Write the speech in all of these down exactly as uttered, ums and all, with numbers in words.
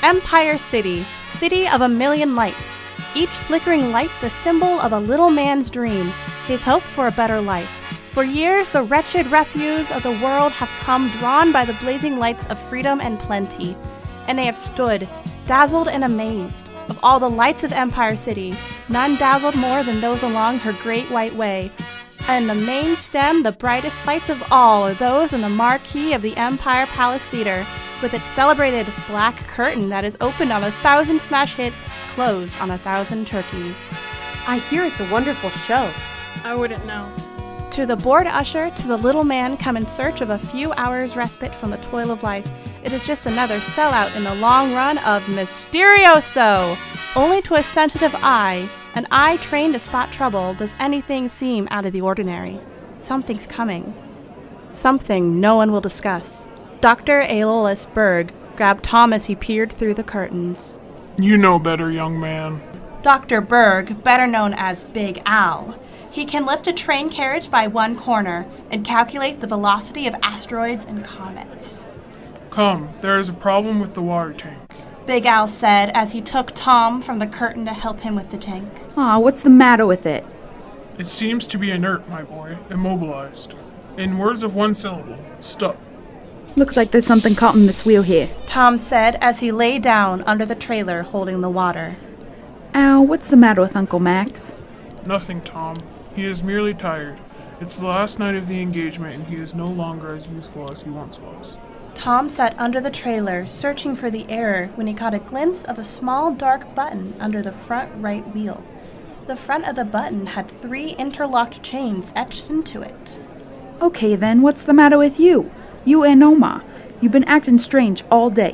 Empire City, city of a million lights. Each flickering light the symbol of a little man's dream, his hope for a better life. For years, the wretched refuse of the world have come drawn by the blazing lights of freedom and plenty, and they have stood, dazzled and amazed. Of all the lights of Empire City, none dazzled more than those along her great white way. And the main stem, the brightest lights of all, are those in the marquee of the Empire Palace Theater, with its celebrated black curtain that is opened on a thousand smash hits, closed on a thousand turkeys. I hear it's a wonderful show. I wouldn't know. To the bored usher, to the little man come in search of a few hours' respite from the toil of life, it is just another sellout in the long run of Mysterioso! Only to a sensitive eye, an eye trained to spot trouble, does anything seem out of the ordinary. Something's coming. Something no one will discuss. Doctor Aeolus Berg grabbed Tom as he peered through the curtains. You know better, young man. Doctor Berg, better known as Big Al. He can lift a train carriage by one corner and calculate the velocity of asteroids and comets. Come, there is a problem with the water tank. Big Al said as he took Tom from the curtain to help him with the tank. Aw, what's the matter with it? It seems to be inert, my boy, immobilized. In words of one syllable, stuck. Looks like there's something caught in this wheel here. Tom said as he lay down under the trailer holding the water. Ow, what's the matter with Uncle Max? Nothing, Tom. He is merely tired. It's the last night of the engagement and he is no longer as useful as he once was. Tom sat under the trailer, searching for the error when he caught a glimpse of a small dark button under the front right wheel. The front of the button had three interlocked chains etched into it. Okay then, what's the matter with you? You and Oma. You've been acting strange all day.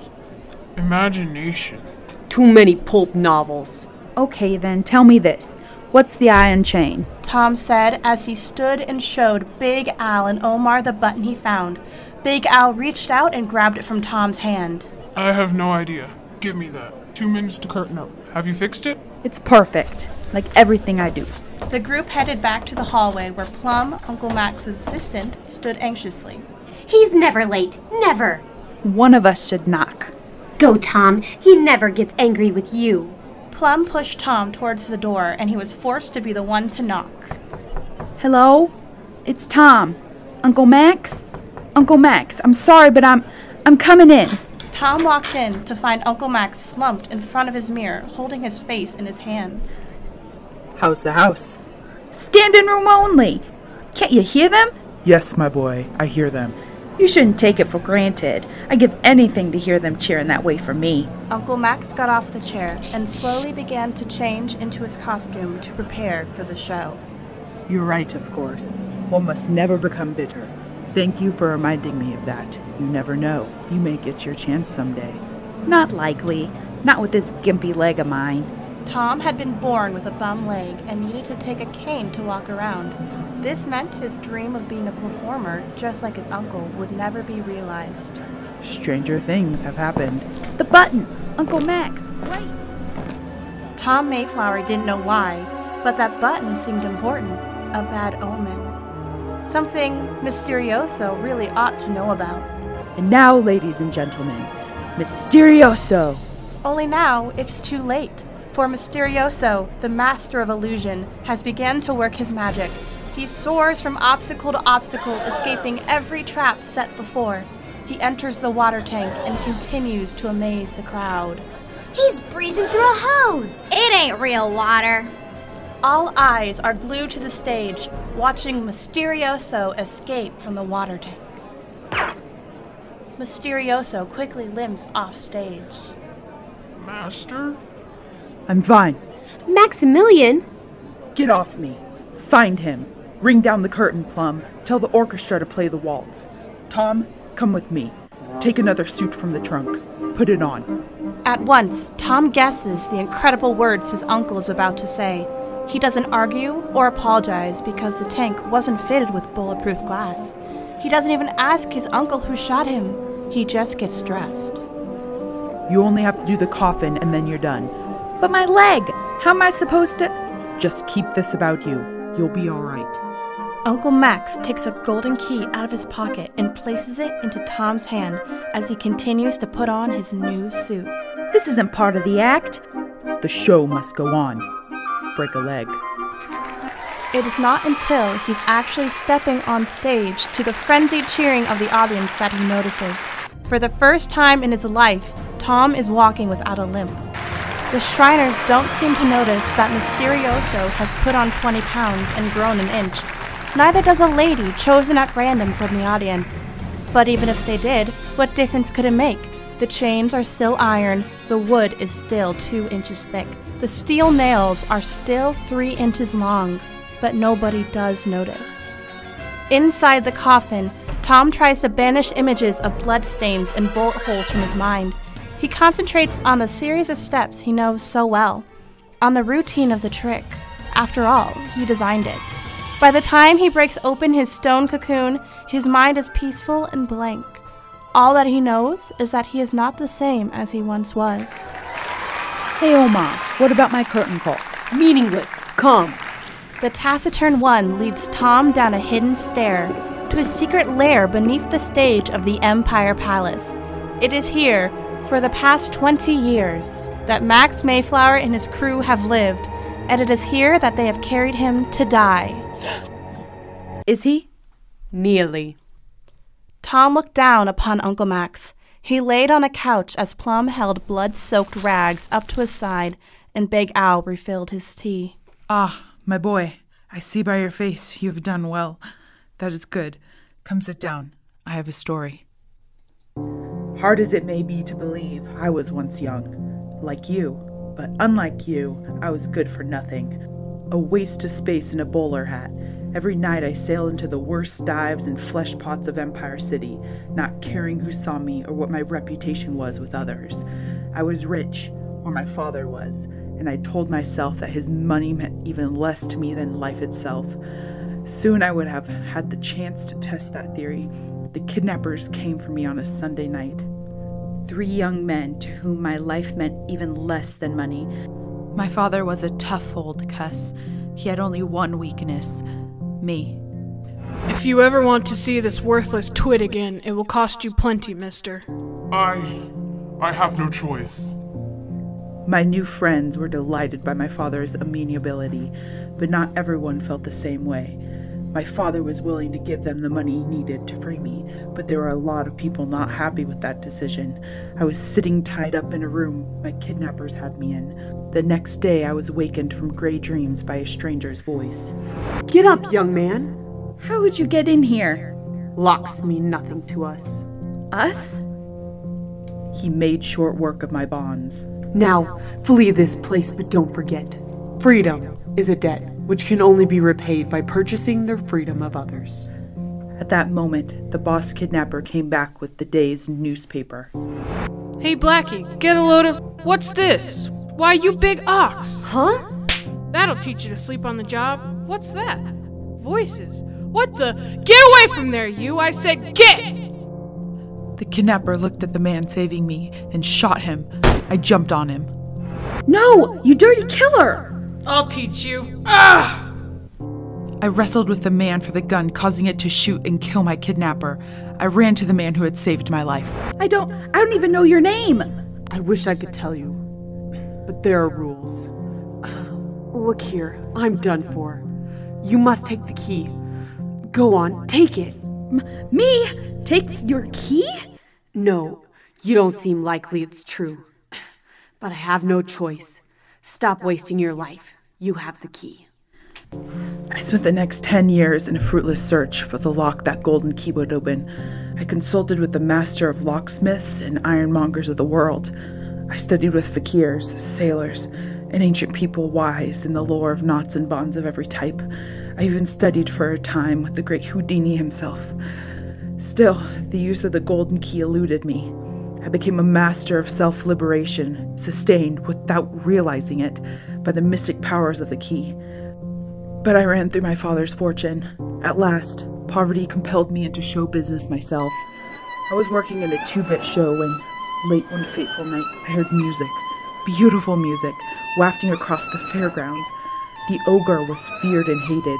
Imagination. Too many pulp novels. Okay then, tell me this. What's the iron chain? Tom said as he stood and showed Big Al and Omar the button he found. Big Al reached out and grabbed it from Tom's hand. I have no idea. Give me that. Two minutes to curtain up. Have you fixed it? It's perfect. Like everything I do. The group headed back to the hallway where Plum, Uncle Max's assistant, stood anxiously. He's never late. Never. One of us should knock. Go, Tom. He never gets angry with you. Plum pushed Tom towards the door, and he was forced to be the one to knock. Hello? It's Tom. Uncle Max? Uncle Max, I'm sorry, but I'm I'm coming in. Tom walked in to find Uncle Max slumped in front of his mirror, holding his face in his hands. How's the house? Standing room only. Can't you hear them? Yes, my boy, I hear them. You shouldn't take it for granted. I'd give anything to hear them cheering that way for me. Uncle Max got off the chair and slowly began to change into his costume to prepare for the show. You're right, of course. One must never become bitter. Thank you for reminding me of that. You never know. You may get your chance someday. Not likely. Not with this gimpy leg of mine. Tom had been born with a bum leg and needed to take a cane to walk around. This meant his dream of being a performer, just like his uncle, would never be realized. Stranger things have happened. The button! Uncle Max, wait! Tom Mayflower didn't know why, but that button seemed important, a bad omen. Something Mysterioso really ought to know about. And now, ladies and gentlemen, Mysterioso! Only now, it's too late. For Mysterioso, the master of illusion, has begun to work his magic. He soars from obstacle to obstacle, escaping every trap set before. He enters the water tank and continues to amaze the crowd. He's breathing through a hose. It ain't real water. All eyes are glued to the stage, watching Mysterioso escape from the water tank. Mysterioso quickly limps off stage. Master? I'm fine. Maximilian? Get off me. Find him. Ring down the curtain, Plum. Tell the orchestra to play the waltz. Tom, come with me. Take another suit from the trunk. Put it on. At once, Tom guesses the incredible words his uncle is about to say. He doesn't argue or apologize because the tank wasn't fitted with bulletproof glass. He doesn't even ask his uncle who shot him. He just gets dressed. You only have to do the coffin and then you're done. But my leg! How am I supposed to... Just keep this about you. You'll be all right. Uncle Max takes a golden key out of his pocket and places it into Tom's hand as he continues to put on his new suit. This isn't part of the act. The show must go on. Break a leg. It is not until he's actually stepping on stage to the frenzied cheering of the audience that he notices. For the first time in his life, Tom is walking without a limp. The Shriners don't seem to notice that Mysterioso has put on twenty pounds and grown an inch. Neither does a lady chosen at random from the audience. But even if they did, what difference could it make? The chains are still iron, the wood is still two inches thick. The steel nails are still three inches long, but nobody does notice. Inside the coffin, Tom tries to banish images of bloodstains and bullet holes from his mind. He concentrates on the series of steps he knows so well, on the routine of the trick. After all, he designed it. By the time he breaks open his stone cocoon, his mind is peaceful and blank. All that he knows is that he is not the same as he once was. Hey, Oma, what about my curtain call? Meaningless. Come. The taciturn one leads Tom down a hidden stair to a secret lair beneath the stage of the Empire Palace. It is here, for the past twenty years, that Max Mayflower and his crew have lived, and it is here that they have carried him to die. Is he? Nearly. Tom looked down upon Uncle Max. He laid on a couch as Plum held blood-soaked rags up to his side, and Big Al refilled his tea. Ah, my boy, I see by your face you have done well. That is good. Come sit down. I have a story. Hard as it may be to believe, I was once young, like you. But unlike you, I was good for nothing. A waste of space in a bowler hat. Every night I sailed into the worst dives and flesh pots of Empire City, not caring who saw me or what my reputation was with others. I was rich, or my father was, and I told myself that his money meant even less to me than life itself. Soon I would have had the chance to test that theory. The kidnappers came for me on a Sunday night. Three young men to whom my life meant even less than money. My father was a tough old cuss. He had only one weakness. Me. If you ever want to see this worthless twit again, it will cost you plenty, mister. I... I have no choice. My new friends were delighted by my father's amenability, but not everyone felt the same way. My father was willing to give them the money needed to free me, but there were a lot of people not happy with that decision. I was sitting tied up in a room my kidnappers had me in. The next day I was wakened from gray dreams by a stranger's voice. Get up, young man. How would you get in here? Locks mean nothing to us. Us? He made short work of my bonds. Now, flee this place, but don't forget, freedom is a debt which can only be repaid by purchasing the freedom of others. At that moment, the boss kidnapper came back with the day's newspaper. Hey, Blackie, get a load of... What's this? Why, you big ox! Huh? That'll teach you to sleep on the job. What's that? Voices. What the... Get away from there, you! I said get! The kidnapper looked at the man saving me and shot him. I jumped on him. No! You dirty killer! I'll teach you. Ah! I wrestled with the man for the gun, causing it to shoot and kill my kidnapper. I ran to the man who had saved my life. I don't... I don't even know your name! I wish I could tell you, but there are rules. Look here, I'm done for. You must take the key. Go on, take it. M- me? Take your key? No, you don't seem likely it's true. But I have no choice. Stop wasting your life. You have the key. I spent the next ten years in a fruitless search for the lock that golden key would open. I consulted with the master of locksmiths and ironmongers of the world. I studied with fakirs, sailors, and ancient people wise in the lore of knots and bonds of every type. I even studied for a time with the great Houdini himself. Still, the use of the golden key eluded me. I became a master of self-liberation, sustained, without realizing it, by the mystic powers of the key. But I ran through my father's fortune. At last, poverty compelled me into show business myself. I was working in a two-bit show when, late one fateful night, I heard music, beautiful music, wafting across the fairgrounds. The ogre was feared and hated.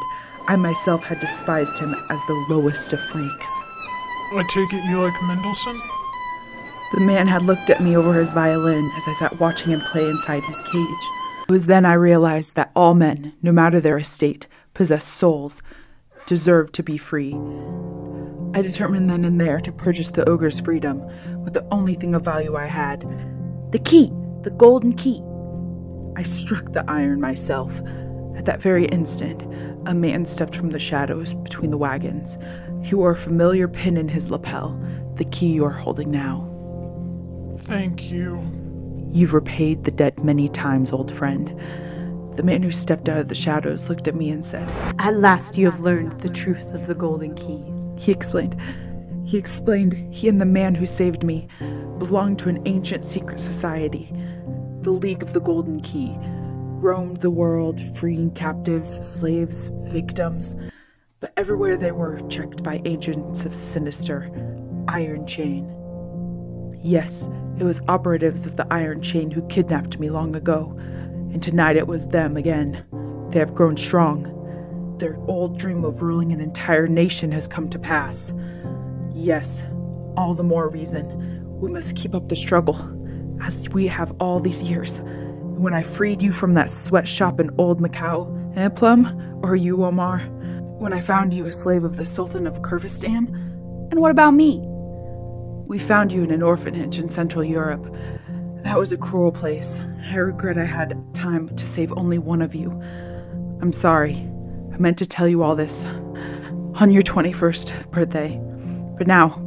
I myself had despised him as the lowest of freaks. I take it you like Mendelssohn? The man had looked at me over his violin as I sat watching him play inside his cage. It was then I realized that all men, no matter their estate, possess souls, deserved to be free. I determined then and there to purchase the ogre's freedom with the only thing of value I had. The key! The golden key! I struck the iron myself. At that very instant, a man stepped from the shadows between the wagons. He wore a familiar pin in his lapel, the key you are holding now. Thank you. You've repaid the debt many times, old friend. The man who stepped out of the shadows looked at me and said, At last you have learned the truth of the golden key. He explained. He explained he and the man who saved me belonged to an ancient secret society, the League of the Golden Key, roamed the world, freeing captives, slaves, victims, but everywhere they were checked by agents of sinister Iron Chain. Yes, it was operatives of the Iron Chain who kidnapped me long ago, and tonight it was them again. They have grown strong. Their old dream of ruling an entire nation has come to pass. Yes, all the more reason we must keep up the struggle, as we have all these years. When I freed you from that sweatshop in Old Macau, eh, Plum? Or you, Omar? When I found you a slave of the Sultan of Kyrgyzstan? And what about me? We found you in an orphanage in Central Europe. That was a cruel place. I regret I had time to save only one of you. I'm sorry. I meant to tell you all this on your twenty-first birthday. But now,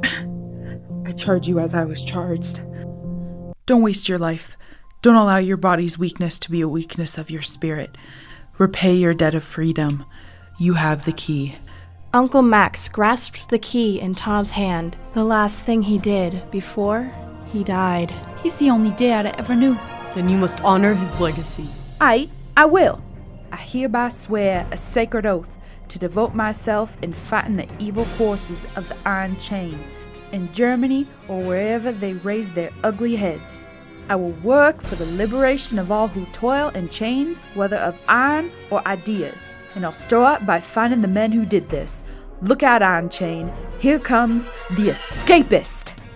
I charge you as I was charged. Don't waste your life. Don't allow your body's weakness to be a weakness of your spirit. Repay your debt of freedom. You have the key. Uncle Max grasped the key in Tom's hand, the last thing he did before he died. He's the only dad I ever knew. Then you must honor his legacy. I, I will. I hereby swear a sacred oath to devote myself in fighting the evil forces of the Iron Chain, in Germany or wherever they raise their ugly heads. I will work for the liberation of all who toil in chains, whether of iron or ideas. And I'll start by finding the men who did this. Look out, Iron Chain. Here comes the Escapist!